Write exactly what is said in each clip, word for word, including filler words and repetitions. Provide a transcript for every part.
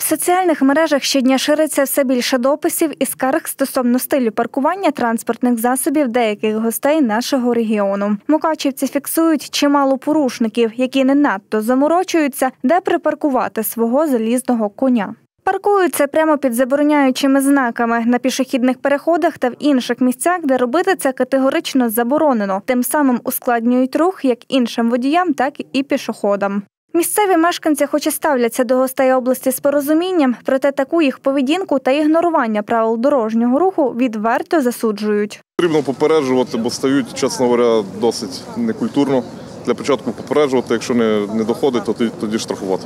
соціальних мережах щодня шириться все більше дописів і скарг стосовно стилю паркування транспортних засобів деяких гостей нашого регіону. Мукачівці фіксують чимало порушників, які не надто заморочуються, де припаркувати свого залізного коня. Паркуються прямо під забороняючими знаками на пішохідних переходах та в інших місцях, де робити це категорично заборонено. Тим самим ускладнюють рух як іншим водіям, так і пішоходам. Місцеві мешканці хоч і ставляться до гостей області з порозумінням, проте таку їх поведінку та ігнорування правил дорожнього руху відверто засуджують. Потрібно попереджувати, бо стають, чесно говоря, досить некультурно. Для початку попереджувати, якщо не, не доходить, то тоді, тоді штрафувати.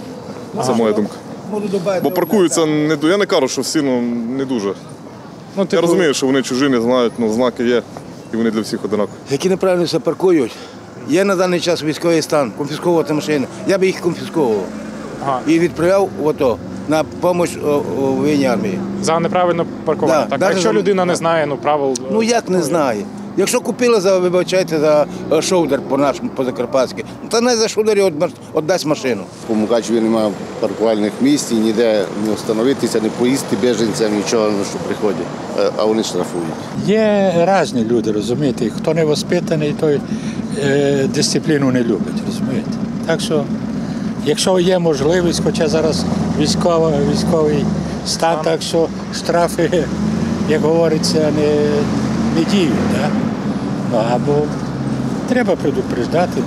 Це моя думка. Бо паркуються, не, я не кажу, що всі, ну, не дуже. Ну, типу... Я розумію, що вони чужі, не знають, але знаки є, і вони для всіх одинакові. Які неправильно все паркують. Є на даний час військовий стан, конфісковувати машини. Я би їх конфісковував ага. і відправляв в АТО на допомогу воєнній армії. За неправильно паркування? Да, так, якщо за... людина не знає ну, правил… Ну як не знає? Якщо купили, за, вибачайте, за шоудер по-нашому, по-закарпатськи, то не за шоудері віддасть машину. По Мукачеві немає паркувальних місць, ніде не встановитися, не поїсти біженцям, нічого, що приходять, а вони штрафують. Є різні люди, розумієте, хто не воспитаний, той е, дисципліну не любить, розумієте. Так що, якщо є можливість, хоча зараз військова, військовий стан, так що штрафи, як говориться, не... не діють, да? Ну, або треба предупреждати.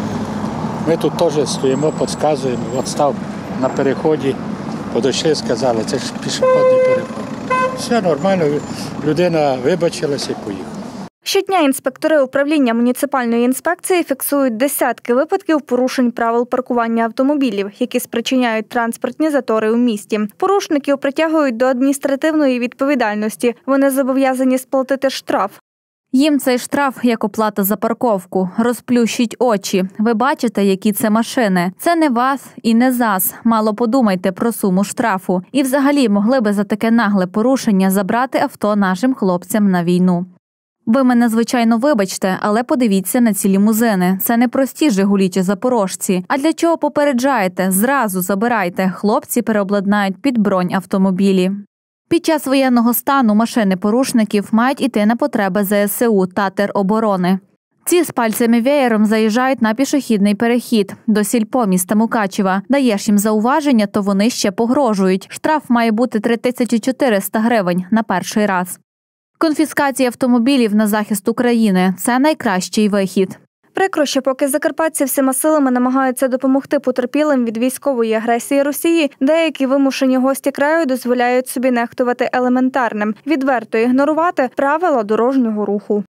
Ми тут теж стоїмо, підказуємо. От став на переході, подійшли, сказали, це ж пішохідний переход. Все нормально, людина вибачилася і поїхала. Щодня інспектори управління муніципальної інспекції фіксують десятки випадків порушень правил паркування автомобілів, які спричиняють транспортні затори у місті. Порушників притягують до адміністративної відповідальності. Вони зобов'язані сплатити штраф. Їм цей штраф як оплата за парковку. Розплющіть очі. Ви бачите, які це машини. Це не вас і не зас. Мало подумайте про суму штрафу. І взагалі могли би за таке нагле порушення забрати авто нашим хлопцям на війну. Ви мене, звичайно, вибачте, але подивіться на ці лімузини. Це не прості «Жигулі» чи «Запорожці». А для чого попереджаєте? Зразу забирайте. Хлопці переобладнають під бронь автомобілі. Під час воєнного стану машини порушників мають іти на потреби зе ес у та тероборони. Ці з пальцями-веєром заїжджають на пішохідний перехід до сільпо міста Мукачева. Даєш їм зауваження, то вони ще погрожують. Штраф має бути три тисячі чотириста гривень на перший раз. Конфіскація автомобілів на захист України – це найкращий вихід. Прикро, що поки закарпатці всіма силами намагаються допомогти потерпілим від військової агресії Росії, деякі вимушені гості краю дозволяють собі нехтувати елементарним – відверто ігнорувати правила дорожнього руху.